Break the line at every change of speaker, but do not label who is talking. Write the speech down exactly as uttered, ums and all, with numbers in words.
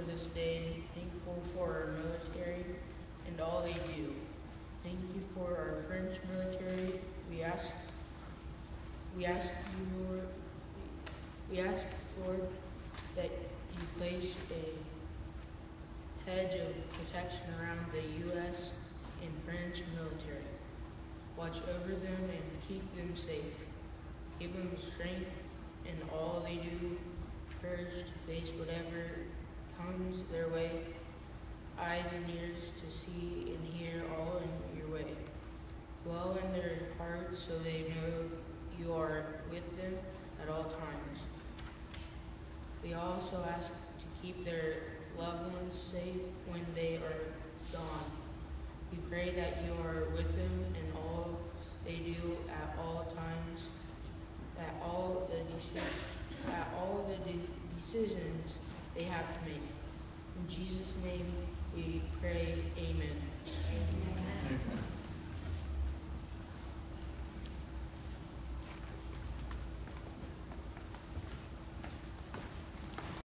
this day, thankful for our military and all they do. Thank you for our French military. We ask, we ask you, Lord, we ask, Lord, that you place a hedge of protection around the U S and French military. Watch over them and keep them safe. Give them strength in all they do, courage to face whatever comes their way, eyes and ears to see and hear all in your way. Dwell in their hearts so they know you are with them at all times. We also ask to keep their loved ones safe when they are gone. We pray that you are with them in all they do at all times, at all the deci- at all the de- decisions they have to make. In Jesus' name we pray, amen.